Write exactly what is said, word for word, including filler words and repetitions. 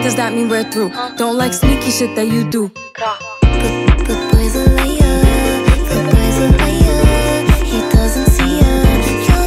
does that mean we're through? Don't like sneaky shit that you do.